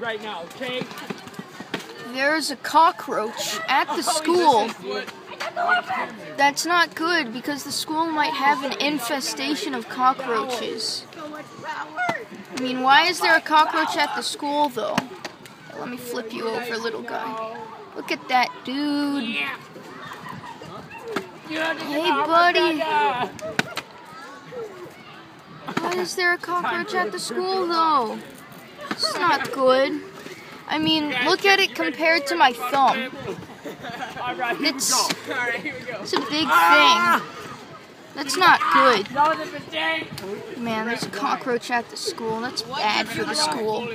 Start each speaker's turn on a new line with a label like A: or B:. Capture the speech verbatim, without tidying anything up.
A: right now, okay?
B: There's a cockroach at the school. That's not good because the school might have an infestation of cockroaches. I mean, why is there a cockroach at the school, though? Let me flip you over, little guy. Look at that, dude. Hey, buddy. Why is there a cockroach at the school, though? It's not good. I mean, look at it compared to my thumb. It's, it's a big thing. That's not good. Man, there's a cockroach at the school. That's bad for the school.